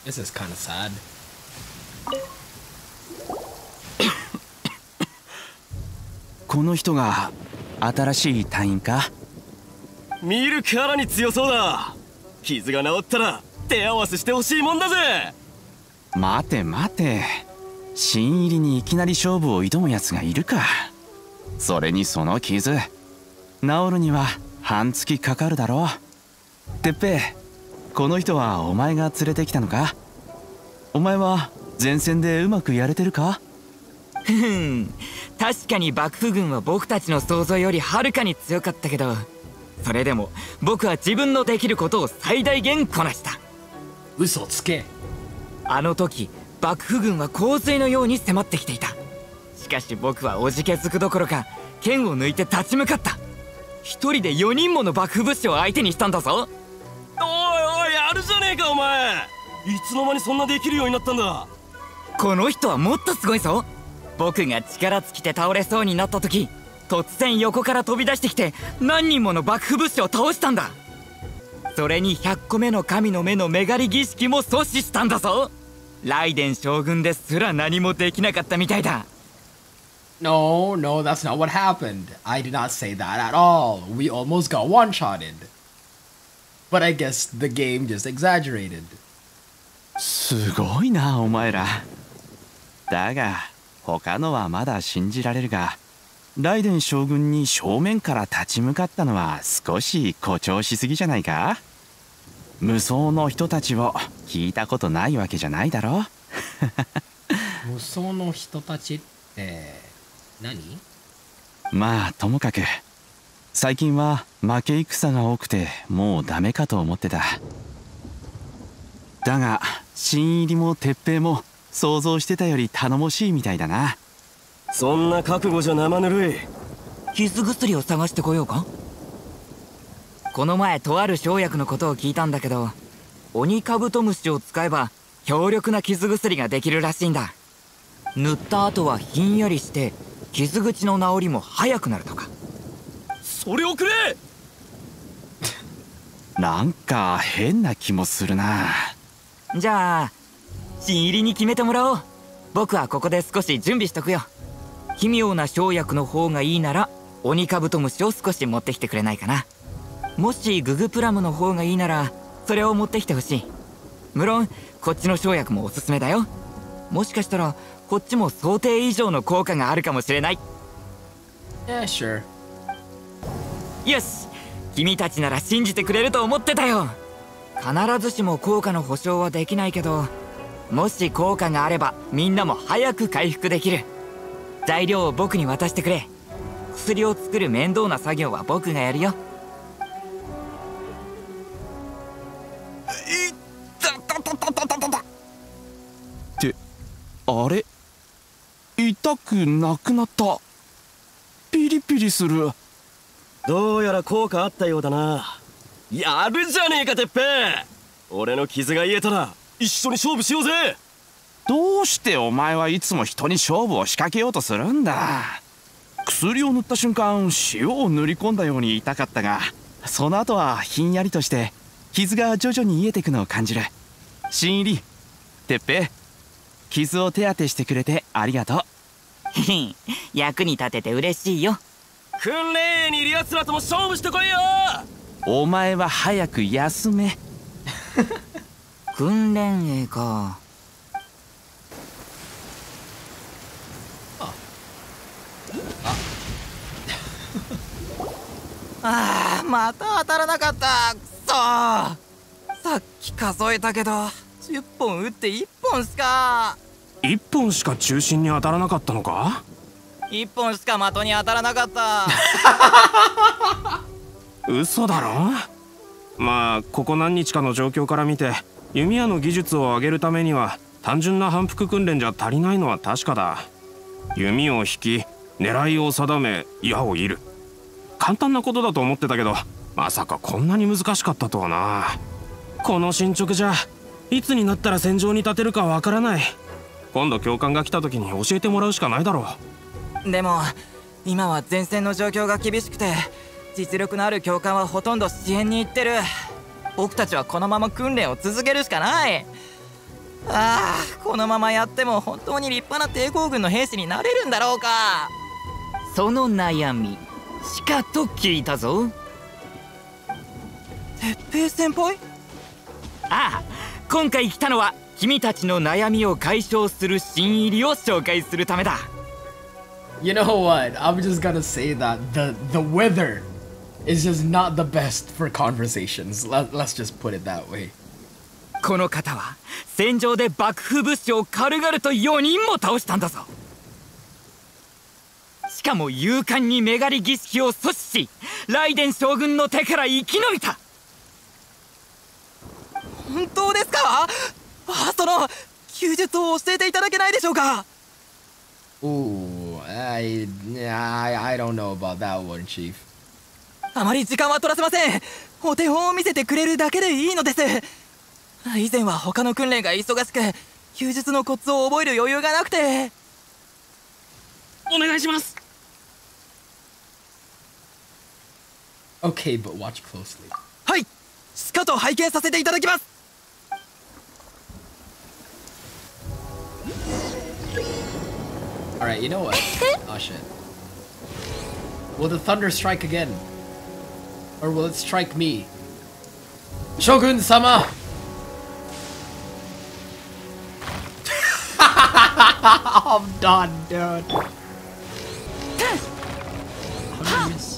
This is kind of sad. この人が新しい隊員か？ 見るからに強そうだ。傷が治ったら手合わせしてほしいもんだぜ。 待て待て、新入りにいきなり勝負を挑むやつがいるか。それにその傷治るには半月かかるだろう。てっぺい、この人はお前が連れてきたのか？お前は前線でうまくやれてるか？ ふん、確かに幕府軍は僕たちの想像よりはるかに強かったけど、それでも僕は自分のできることを最大限こなした。 嘘つけ。 あの時幕府軍は洪水のように迫ってきていた。しかし僕はおじけづくどころか剣を抜いて立ち向かった。一人で4人もの幕府武士を相手にしたんだぞ。 おいおい、やるじゃねえかお前。いつの間にそんなできるようになったんだ。 この人はもっとすごいぞ。僕が力尽きて倒れそうになった時、突然横から飛び出してきて何人もの幕府武士を倒したんだ。それに100個目の神の目の目狩り儀式も阻止したんだぞ。ライデン将軍ですら何もできなかったみたいだ。 No, no, that's not what happened. I did not say that at all. We almost got one-shotted. But I guess the game just exaggerated. すごいなお前ら。だが他のはまだ信じられるが、ライデン将軍に正面から立ち向かったのは少し誇張しすぎじゃないか？無双の人たちを聞いたことないわけじゃないだろ。 無双の人たちって何？ まあともかく最近は負け戦が多くてもうダメかと思ってた。だが新入りも鉄平も想像してたより頼もしいみたいだな。 そんな覚悟じゃ生ぬるい。 傷薬を探してこようか？この前とある生薬のことを聞いたんだけど、オニカブトムシを使えば強力な傷薬ができるらしいんだ。塗った後はひんやりして傷口の治りも早くなるとか。 それをくれ。 なんか変な気もするな。 じゃあ新入りに決めてもらおう。僕はここで少し準備しとくよ。奇妙な生薬の方がいいならオニカブトムシを少し持ってきてくれないかな。もしググプラムの方がいいならそれを持ってきてほしい。無論こっちの生薬もおすすめだよ。もしかしたらこっちも想定以上の効果があるかもしれない。 Yeah, sure. よし、君たちなら信じてくれると思ってたよ。必ずしも効果の保証はできないけど、もし効果があればみんなも早く回復できる。材料を僕に渡してくれ。薬を作る面倒な作業は僕がやるよ。 ってあれ、痛くなくなった。ピリピリする。 どうやら効果あったようだな。やるじゃねえかてっぺ。俺の傷が癒えたら一緒に勝負しようぜ。 どうしてお前はいつも人に勝負を仕掛けようとするんだ。薬を塗った瞬間塩を塗り込んだように痛かったが、その後はひんやりとして傷が徐々に癒えてくのを感じる。新入りてっぺ、傷を手当てしてくれてありがとう。 役に立てて嬉しいよ。 訓練営にいる奴らとも勝負してこいよ。 お前は早く休め。 訓練営か。ああ、また当たらなかった。くそー。さっき数えたけど10本打って1本しか。 1本しか中心に当たらなかったのか 1本しか的に当たらなかった。 嘘だろ。まあここ何日かの状況から見て弓矢の技術を上げるためには単純な反復訓練じゃ足りないのは確かだ。弓を引き狙いを定め矢を射る、簡単なことだと思ってたけど、まさかこんなに難しかったとはな。この進捗じゃいつになったら戦場に立てるかわからない。今度教官が来た時に教えてもらうしかないだろう。でも今は前線の状況が厳しくて実力のある教官はほとんど支援に行ってる。僕たちはこのまま訓練を続けるしかない。 ああ、このままやっても本当に立派な抵抗軍の兵士になれるんだろうか。その悩みしかと聞いたぞ。鉄平先輩？ああ、今回来たのは君たちの悩みを解消する新入りを紹介するためだ。 You know what? I'm just gonna say that the weather is just not the best for conversations. Let's just put it that way. この方は戦場で幕府武士を軽々と4人も倒したんだぞ。しかも勇敢にメガリ儀式を阻止し、ライデン将軍の手から生き延びた。本当ですか？その弓術を教えていただけないでしょうか。 Ooh, I don't know about that one, Chief. あまり時間は取らせません。お手本を見せてくれるだけでいいのです。以前は他の訓練が忙しく、弓術のコツを覚える余裕がなくて。お願いします。 Okay, but watch closely. はい、しかと拝見させていただきます。 Alright, you know what? Oh shit. Will the thunder strike again? Or will it strike me? Shogun-sama! I'm done, dude. How did I miss?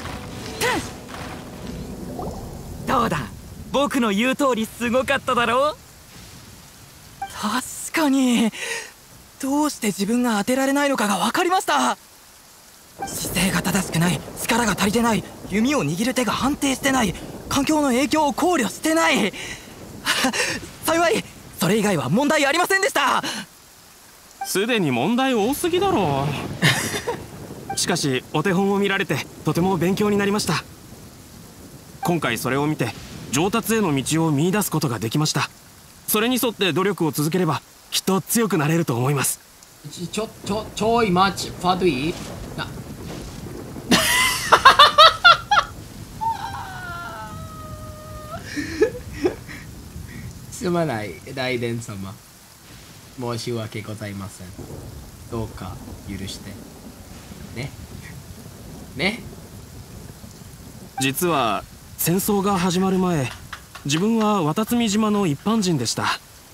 どうだ、僕の言う通りすごかっただろう。確かに、どうして自分が当てられないのかが分かりました。姿勢が正しくない、力が足りてない、弓を握る手が安定してない、環境の影響を考慮してない。幸いそれ以外は問題ありませんでした。 すでに問題多すぎだろう。しかしお手本を見られてとても勉強になりました。今回それを見て上達への道を見出すことができました。それに沿って努力を続ければきっと強くなれると思います。 ちょい待ち、ファドゥイな。すまない、ライデン様。申し訳ございません。どうか許して。ね。ね。 実は戦争が始まる前、自分は渡積島の一般人でした。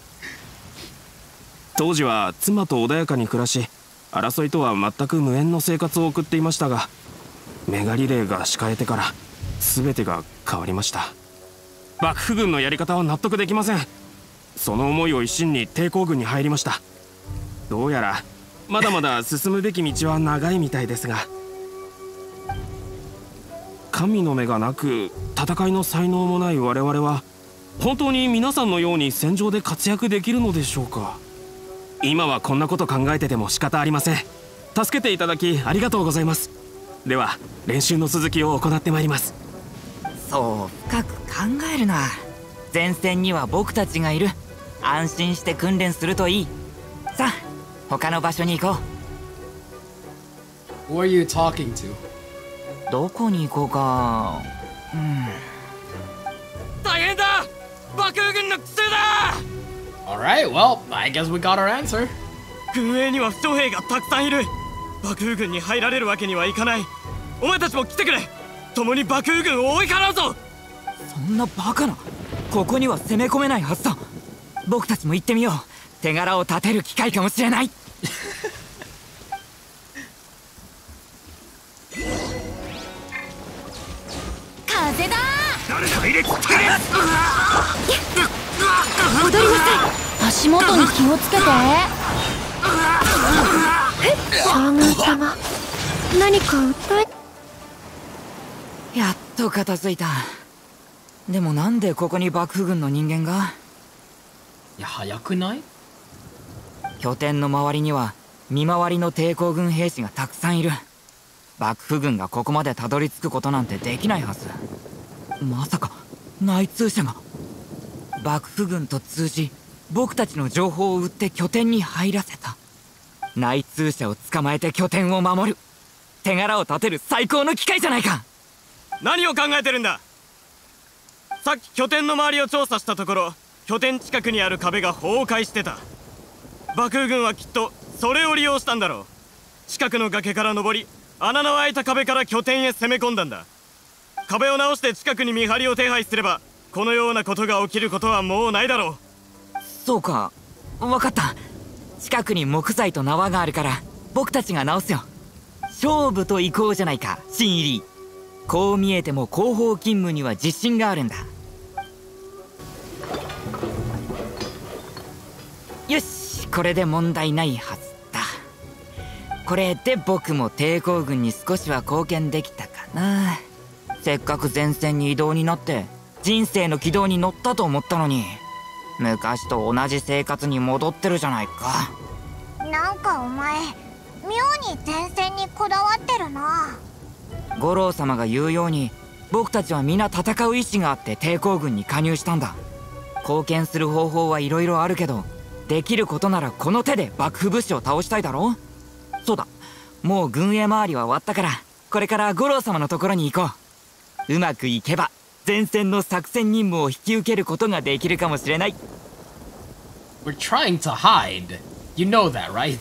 当時は妻と穏やかに暮らし、争いとは全く無縁の生活を送っていましたが、メガリレーが敷かれてから全てが変わりました。幕府軍のやり方は納得できません。その思いを一心に抵抗軍に入りました。どうやらまだまだ進むべき道は長いみたいですが、神の目がなく戦いの才能もない我々は本当に皆さんのように戦場で活躍できるのでしょうか。今はこんなこと考えてても仕方ありません。助けていただきありがとうございます。では練習の続きを行ってまいります。 そう深く考えるな。前線には僕たちがいる。安心して訓練するといい。さあ他の場所に行こう。Who are you talking to? どこに行こうか。大変だ、幕府軍の奇襲だ。 Alright, well, I guess we got our answer. 軍営には負傷兵がたくさんいる。幕府軍に入られるわけにはいかない。お前たちも来てくれ。共に幕府軍を追い払うぞ。 そんなバカな、ここには攻め込めないはずだ。僕たちも行ってみよう。手柄を立てる機会かもしれない。 風だ。 誰だ、入れ戻りなさい。足元に気をつけて。将軍様、何か訴え。 やっと片付いた。でもなんでここに幕府軍の人間が。 いや、早くない？ 拠点の周りには見回りの抵抗軍兵士がたくさんいる。幕府軍がここまでたどり着くことなんてできないはず。まさか内通者が。幕府軍と通じ僕たちの情報を売って拠点に入らせた。内通者を捕まえて拠点を守る。手柄を立てる最高の機会じゃないか。 何を考えてるんだ。さっき拠点の周りを調査したところ、拠点近くにある壁が崩壊してた。 幕府軍はきっとそれを利用したんだろう。近くの崖から登り、穴の開いた壁から拠点へ攻め込んだんだ。壁を直して近くに見張りを手配すれば、このようなことが起きることはもうないだろう。 そうか、分かった。近くに木材と縄があるから僕たちが直すよ。勝負と行こうじゃないか、新入り。こう見えても後方勤務には自信があるんだ。よし、これで問題ないはずだ。これで僕も抵抗軍に少しは貢献できたかな。せっかく前線に移動になって人生の軌道に乗ったと思ったのに、昔と同じ生活に戻ってるじゃないか。 なんかお前妙に前線にこだわってるな。 五郎様が言うように、僕たちは皆戦う意志があって抵抗軍に加入したんだ。貢献する方法はいろいろあるけど、できることならこの手で幕府武士を倒したいだろ。そうだ、もう軍営回りは終わったから、これから五郎様のところに行こう。うまくいけば前線の作戦任務を引き受けることができるかもしれない。 We're trying to hide. You know that, right?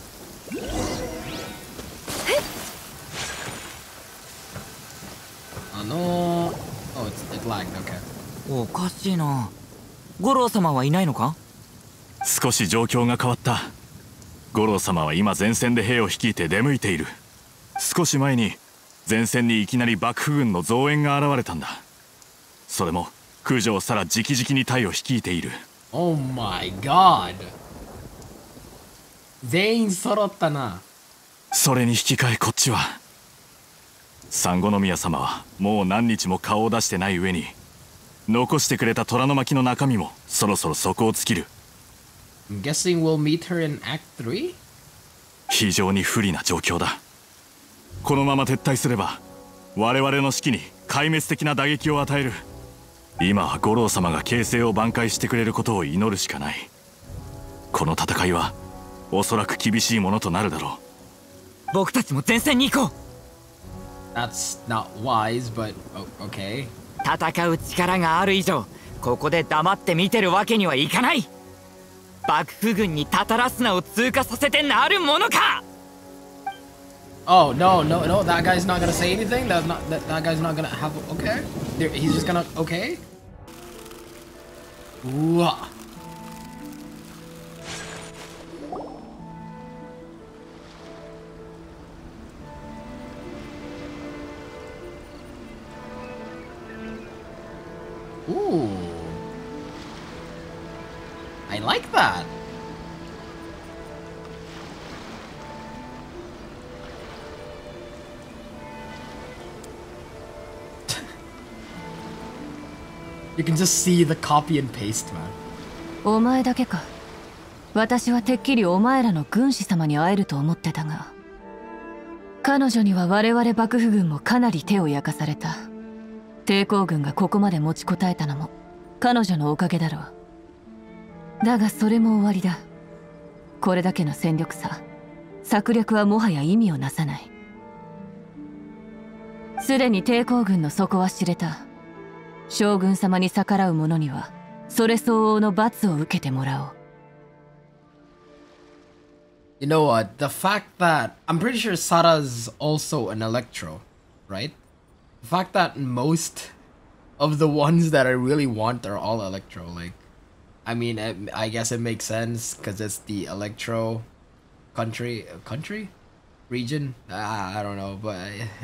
Oh, it lagged. Okay. おかしいな。五郎様はいないのか？ 少し状況が変わった。五郎様は今前線で兵を率いて出向いている。少し前に前線にいきなり幕府軍の増援が現れたんだ。それも九条沙羅直々に隊を率いている。 Oh my god. 全員揃ったな。 それに引き換えこっちは、三五宮様はもう何日も顔を出してない上に、残してくれた虎の巻の中身もそろそろ底を尽きる。 I'm guessing we'll meet her in Act 3? 非常に不利な状況だ。このまま撤退すれば我々の士気に壊滅的な打撃を与える。今は五郎様が形勢を挽回してくれることを祈るしかない。この戦いはおそらく厳しいものとなるだろう。 僕たちも前線に行こう。 That's not wise, but okay. 戦う力がある以上、ここで黙って見てるわけにはいかない。幕府軍にタタラスナを通過させてなるものか。 Oh no, that guy's not gonna say anything. That guy's not gonna have. Okay, he's just gonna. Okay. Ooh. Ooh. I like that. You can just see the copy and paste, man. お前だけか。私はてっきりお前らの軍師様に会えると思ってたが、彼女には我々幕府軍もかなり手を焼かされた。抵抗軍がここまで持ちこたえたのも彼女のおかげだろう。だがそれも終わりだ。これだけの戦力差、策略はもはや意味をなさない。すでに抵抗軍の底は知れた。将軍様に逆らう者にはそれ相応の罰を受けてもらおう。 You know what? The fact that I'm pretty sure Sara's also an Electro, right? The fact that most of the ones that I really want are all Electro, like, I mean, I guess it makes sense because it's the Electro country region. I don't know, but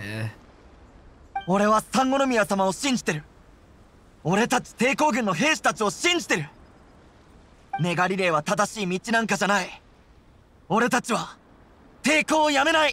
俺は三五宮様を信じてる。俺たち抵抗軍の兵士たちを信じてる。メガリレーは正しい道なんかじゃない。俺たちは抵抗をやめない。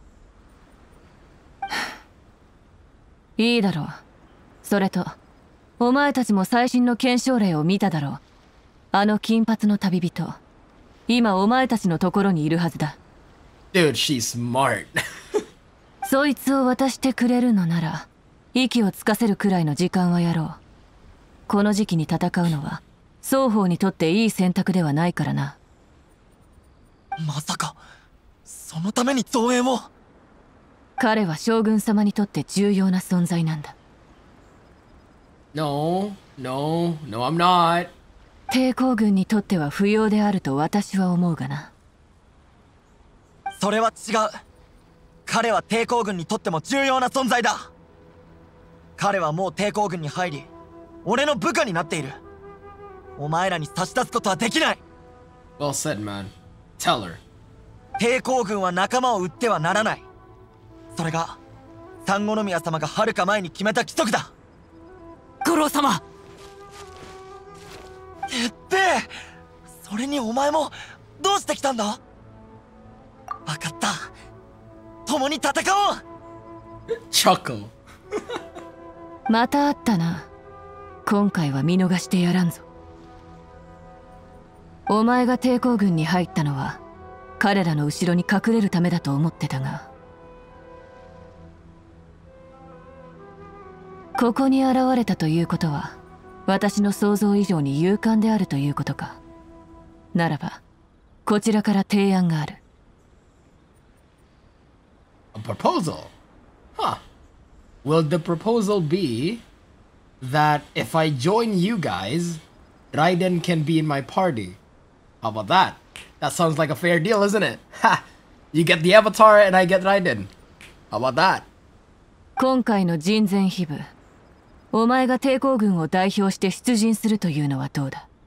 いいだろう。それとお前たちも最新の検証例を見ただろう。あの金髪の旅人、今お前たちのところにいるはずだ。 dude, she's smart. そいつを渡してくれるのなら息をつかせるくらいの時間はやろう。この時期に戦うのは双方にとっていい選択ではないからな。 まさかそのために増援を。 彼は将軍様にとって重要な存在なんだ。 No, I'm not. 抵抗軍にとっては不要であると私は思うがな。 それは違う。彼は抵抗軍にとっても重要な存在だ。彼はもう抵抗軍に入り、俺の部下になっている。お前らに差し出すことはできない。 Well said, man. Tell her. 抵抗軍は仲間を撃ってはならない。それが三五宮様がはるか前に決めた規則だ。 五郎様。 てってそれにお前もどうして来たんだ。分かった、共に戦おう。 Chuckle. また会ったな。今回は見逃してやらんぞ。お前が抵抗軍に入ったのは彼らの後ろに隠れるためだと思ってたが、ここに現れたということは私の想像以上に勇敢であるということか。ならばこちらから提案がある。 A proposal? Huh. Will the proposal be that if I join you guys, Raiden can be in my party? How about that? That sounds like a fair deal, isn't it? Ha! You get the Avatar and I get Raiden. How about that? 今回の人前秘部、お前が抵抗軍を代表して出陣するというのはどうだ。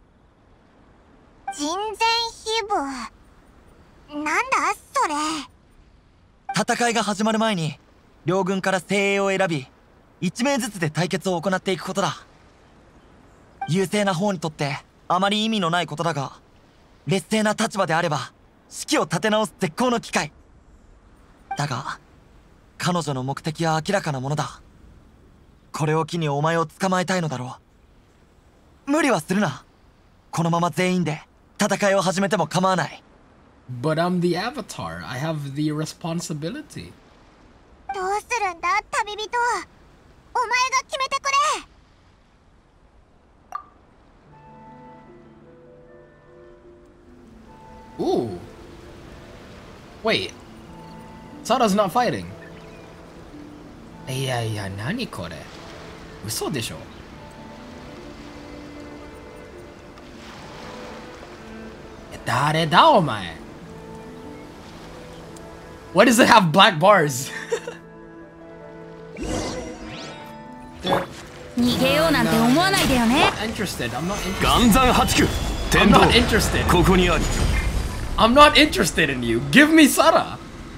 人前秘部なんだそれ。 戦いが始まる前に両軍から精鋭を選び1名ずつで対決を行っていくことだ。優勢な方にとってあまり意味のないことだが、劣勢な立場であれば士気を立て直す絶好の機会だが、彼女の目的は明らかなものだ。これを機にお前を捕まえたいのだろう。無理はするな。このまま全員で戦いを始めても構わない。 But I'm the Avatar. I have the responsibility. どうするんだ旅人。お前が決めてくれ。 Ooh. Wait. Sada's not fighting. いやいや、何これ。嘘でしょ。誰だお前。Why does it have black bars? 逃げようなんて思わないでよね。 Interested. I'm not interested. 岩山八九 I'm 天道 not interested. ここにあり。 I'm not interested in you. Give me Sada.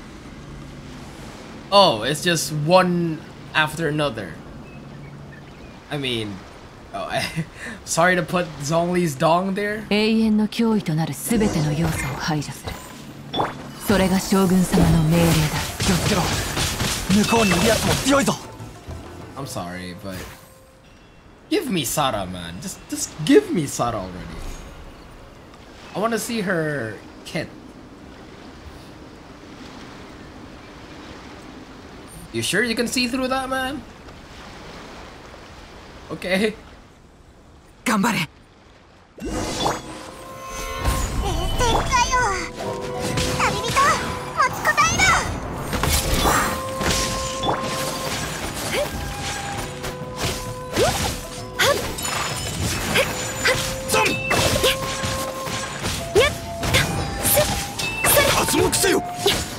Oh, it's just one after another. I mean, oh, sorry to put Zhongli's dong there. 永遠の脅威となる全ての要素を排除する。それが将軍様の命令だ。 気をつけろ。向こうにいるやつも強いぞ。 I'm sorry, but give me Sada, man. Just give me Sada already. I want to see her kit. You sure you can see through that, man? Okay. 頑張れ。 連戦かよ。旅人持ちこたえろ。 活目せよ。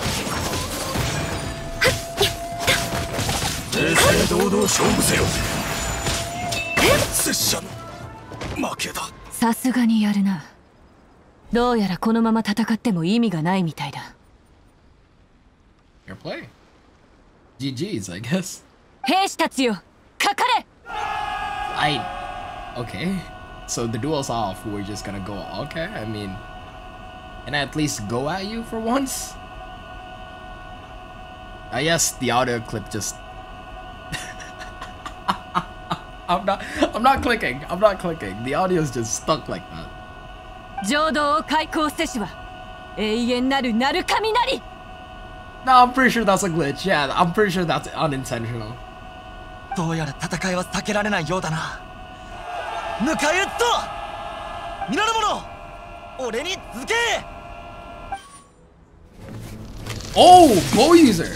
正々堂々勝負せよ。拙者の負けだ。 さすがにやるな。どうやらこのまま戦っても意味がないみたいだ。 Fair play. GG's, I guess. 兵士たちよ、かかれ。 Okay. So the duel's off. We're just gonna go. Okay. I mean, can I at least go at you for once? I guess the audio clip just. I'm not clicking. I'm not clicking. The audio's just stuck like that. 浄土を開口せしは永遠なる鳴神なり。 No, I'm pretty sure that's a glitch. Yeah, I'm pretty sure that's unintentional. どうやら戦いは避けられないようだな。迎え撃つと皆の者、俺に続け。 Oh, bow user.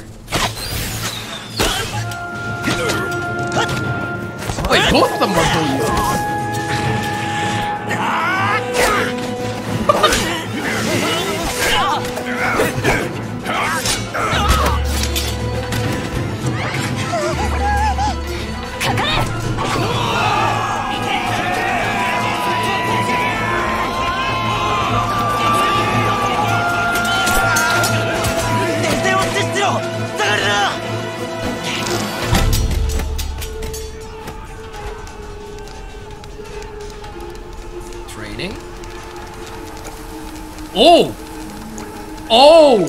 Wait, both of them are bow users. Oh! Oh!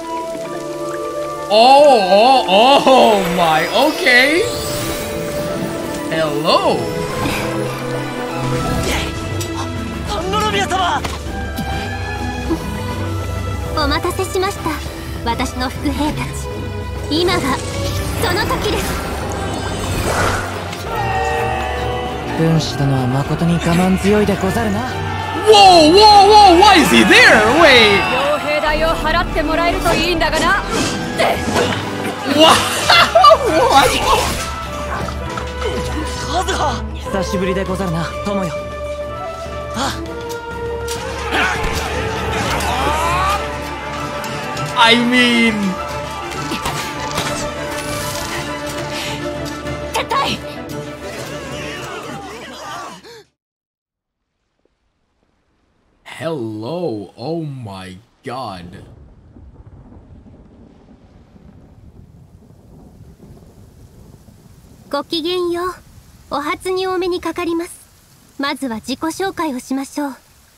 Oh my, okay. Hello. サンゴノミヤ様。 お待たせしました。私の副兵たち。今がその時です。 軍師殿は誠に我慢強いでござるな。 Whoa, whoa, whoa! Why is he there? Wait. 傭兵代を払ってもらえるといいんだがな。 What? カズハ。 久しぶりでござるな、友よ。 I mean. 撤退。 Hello. Oh my god. ごきげんよう。お初にお目にかかります。まずは自己紹介をしましょう。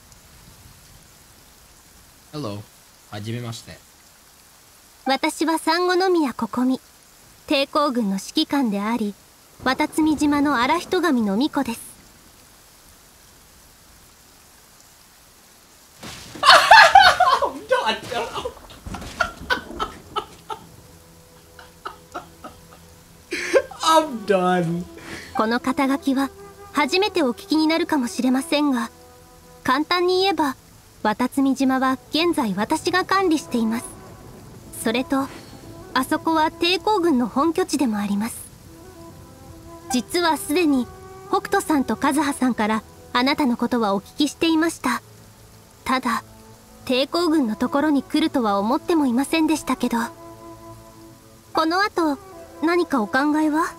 Hello. はじめまして。 私はサンゴノミヤココミ。抵抗軍の指揮官であり、渡積島の荒人神の巫女です。 I'm done. この肩書きは初めてお聞きになるかもしれませんが、簡単に言えば渡積島は現在私が管理しています。それとあそこは抵抗軍の本拠地でもあります。実はすでに北斗さんと和葉さんからあなたのことはお聞きしていました。ただ抵抗軍のところに来るとは思ってもいませんでしたけど、この後何かお考えは？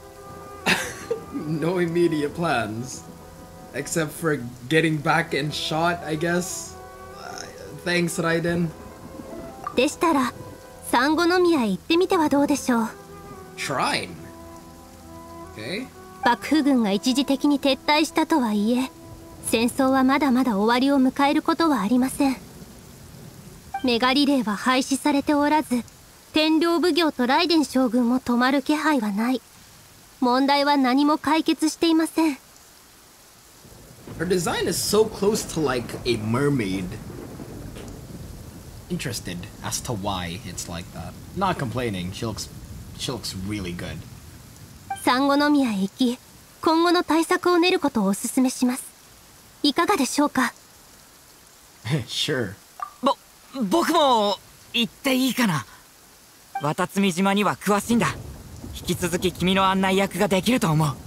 No immediate plans. Except for getting back and shot, I guess. Thanks, Raiden. でしたら、サンゴノミヤへ行ってみてはどうでしょう。 Shrine. Okay. 幕府軍が一時的に撤退したとはいえ、戦争はまだまだ終わりを迎えることはありません。メガリレーは廃止されておらず、天領奉行とライデン将軍も止まる気配はない。問題は何も解決していません。 Her design is so close to like a mermaid. Interested as to why it's like that. Not complaining. She looks really good. サンゴノミヤへ行き、今後の対策を練ることをお勧めします。いかがでしょうか？ Sure. 僕も行っていいかな。渡積島には詳しいんだ。引き続き君の案内役ができると思う。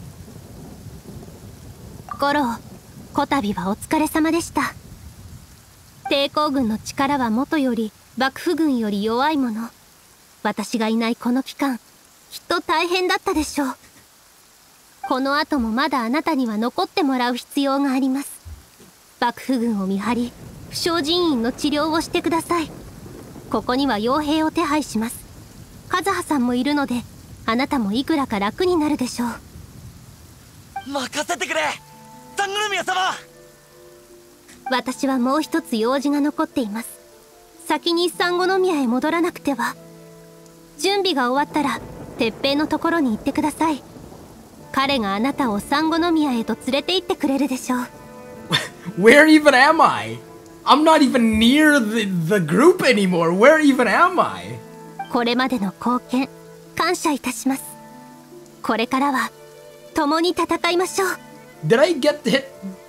五郎、こたびはお疲れ様でした。抵抗軍の力はもとより幕府軍より弱いもの。私がいないこの期間、きっと大変だったでしょう。この後もまだあなたには残ってもらう必要があります。幕府軍を見張り、負傷人員の治療をしてください。ここには傭兵を手配します。和葉さんもいるので、あなたもいくらか楽になるでしょう。 任せてくれ、サンゴノミヤ様。 私はもう一つ用事が残っています。先にサンゴノミヤへ戻らなくては。準備が終わったら鉄平のところに行ってください。彼があなたをサンゴノミヤへと連れて行ってくれるでしょう。 Where even am I? I'm not even near the group anymore. Where even am I? これまでの貢献感謝いたします。これからは共に戦いましょう。 Did I get hit?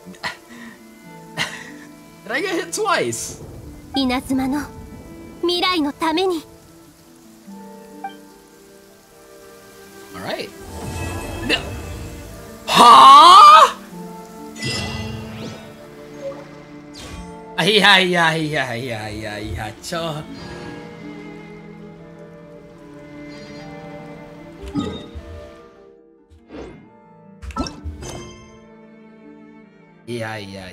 Did I get hit twice? 稲妻の未来のために。 Alright. Huh? いやちょ。い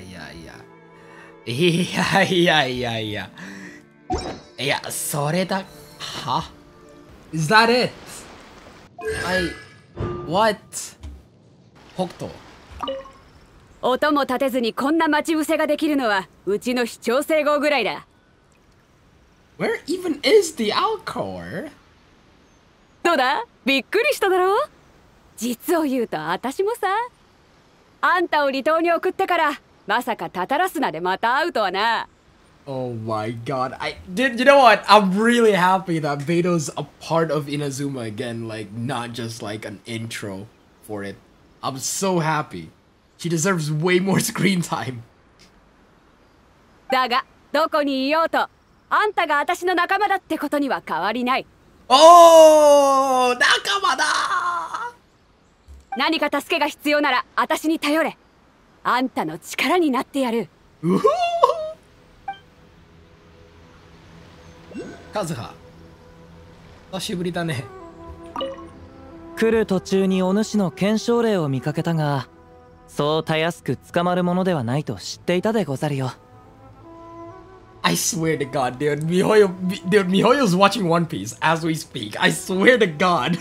や、それだ。は？ Is that it? What? 北斗。 音も立てずにこんな待ち伏せができるのはうちの市長整合ぐらいだ。 Where even is the Alcor? どうだ、びっくりしただろう。実を言うと私もさ、あんたを離島に送ってからまさかタタラスナでまた会うとはな。 Oh my god. You know what? I'm really happy that Beto's a part of Inazuma again, like not just like an intro for it. I'm so happy. She deserves way more screen time. だがどこにいようとあんたが私の仲間だってことには変わりない。 Oh, 仲間だ。 何か助けが必要なら私に頼れ。あんたの力になってやる。 カズハ、久しぶりだね。 来る途中にお主の検証令を見かけたが、そうたやすく捕まるものではないと知っていたでござるよ。 I swear to God, dude, Mihoyo's watching One Piece as we speak. I swear to God.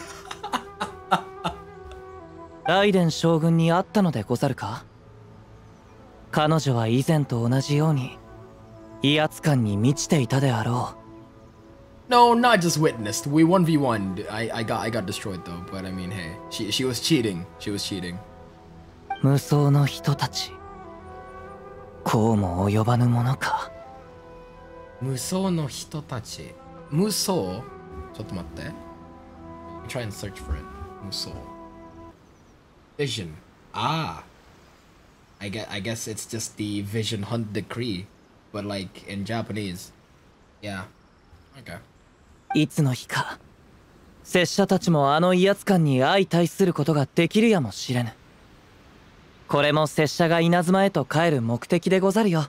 ライデン将軍に会ったのでござるか？彼女は以前と同じように威圧感に満ちていたであろう。 No, not just witnessed. We 1v1'd. I got destroyed though, but I mean, hey, she was cheating. She was cheating. 無双の人たち、こうも及ばぬものか。 無双の人たち。無双？ちょっと待って。Try and search for it. 無双。Vision. Ah. I guess it's just the Vision Hunt Decree, but like in Japanese. Yeah. Okay. いつの日か、拙者たちもあの威圧感に相対することができるやもしれぬ。これも拙者が稲妻へと帰る目的でござるよ。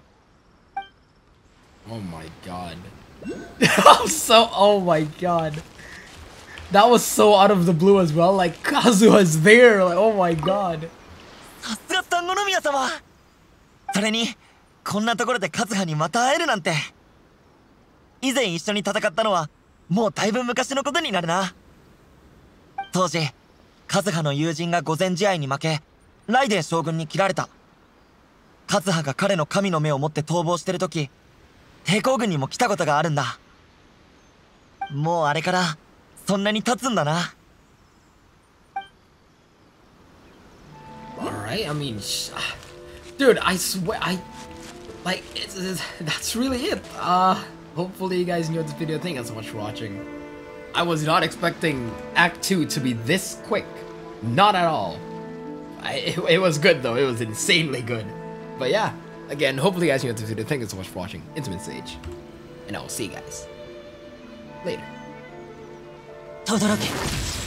Oh my god. Oh my god. That was so out of the blue as well. Like Kazuha's there. Like, oh my god. さすが三国宮様。それにこんなところでカズハにまた会えるなんて。以前一緒に戦ったのはもうだいぶ昔のことになるな。当時カズハの友人が御前試合に負け、ライデン将軍に切られた。カズハが彼の神の目を持って逃亡してる時、抵抗軍にも来たことがあるんだ。もうあれからそんなに経つんだな。 Alright, I mean, dude, I swear, like, that's really it. Hopefully you guys enjoyed this video. Thank you guys so much for watching. I was not expecting Act 2 to be this quick. Not at all. It was good though. It was insanely good. But yeah, again, hopefully you guys enjoyed this video. Thank you so much for watching Intimate Sage. And I will see you guys later. 轟。